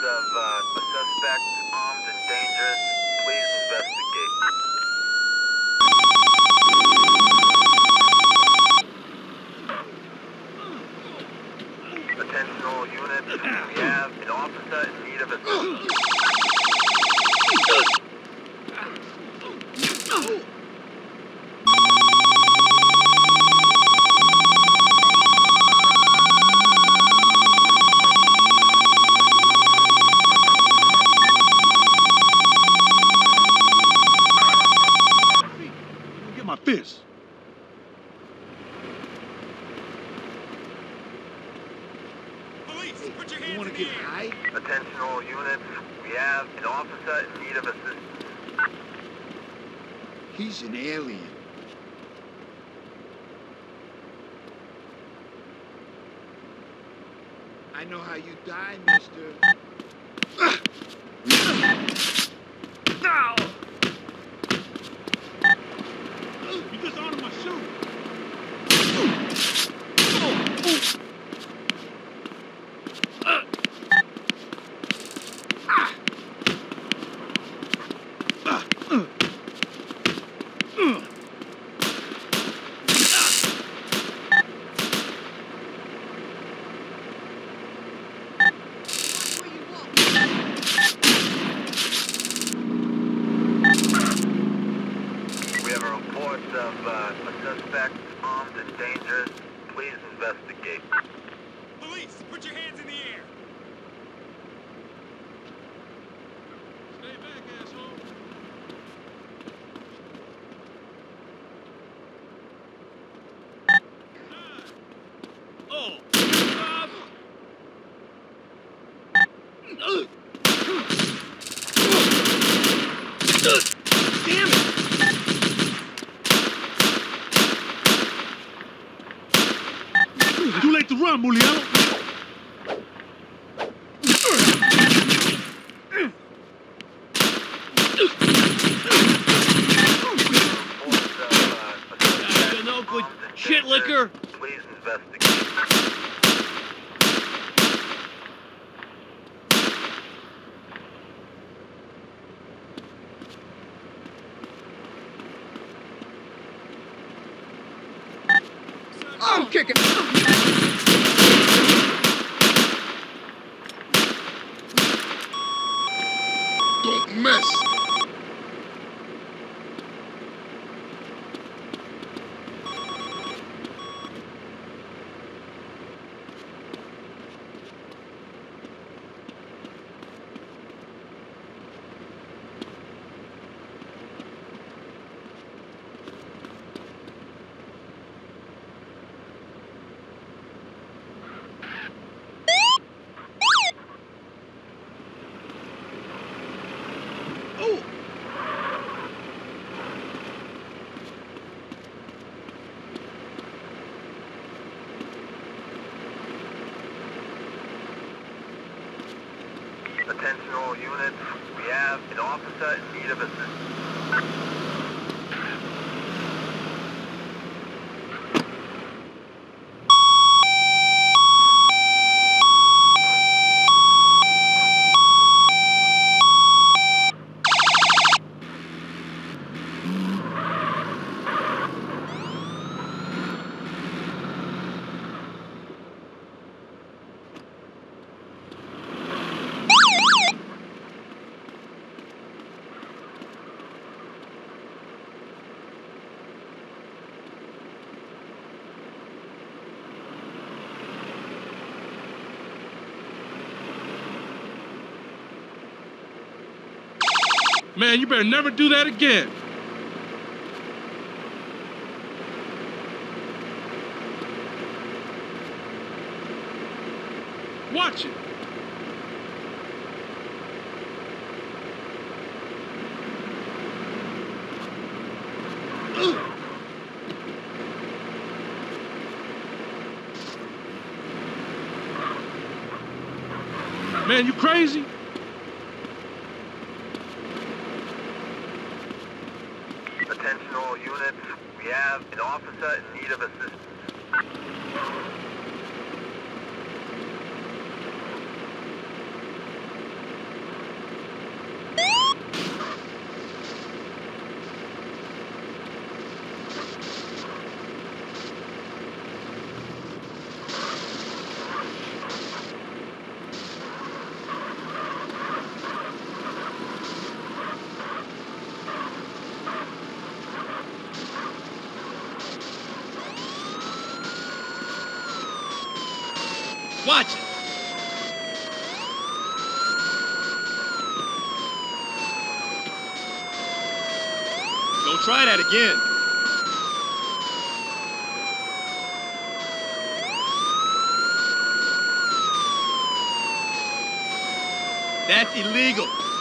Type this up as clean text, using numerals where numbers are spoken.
of a suspect armed and dangerous. Please investigate. Attention all units. We have an officer in need of assistance. Fist. Police, put your hands You want in to the get air. high? Attention all units. We have an officer in need of assistance. He's an alien. I know how you die, mister. You just ordered my shoe. We have a report of a suspect armed and dangerous. Please investigate. Police, put your hands in the air. Stay back, asshole. Oh! Damn it! Too late to run, Muliano. You're no good shit liquor. Please investigate. I'm kicking. Don't mess. Attention all units. We have an officer in need of assistance. Man, you better never do that again. Watch it. Man, you crazy? Attention all units. We have an officer in need of assistance. Watch it. Don't try that again. That's illegal.